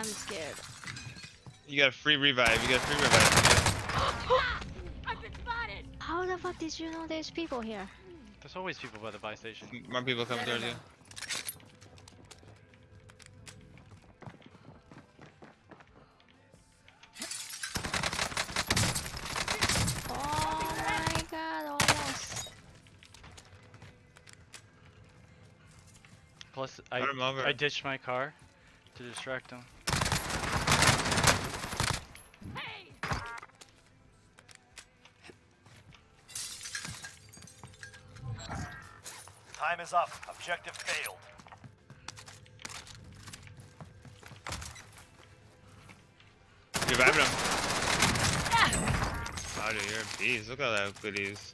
I'm scared. You got a free revive. You got a free revive. I've been spotted. How the fuck did you know there's people here? There's always people by the buy station. More people coming towards you. Oh my god, almost. Plus, Put him over. I ditched my car to distract him. Time is up. Objective failed. Reviving him. Oh, dude, you're a beast. Look at how good he is.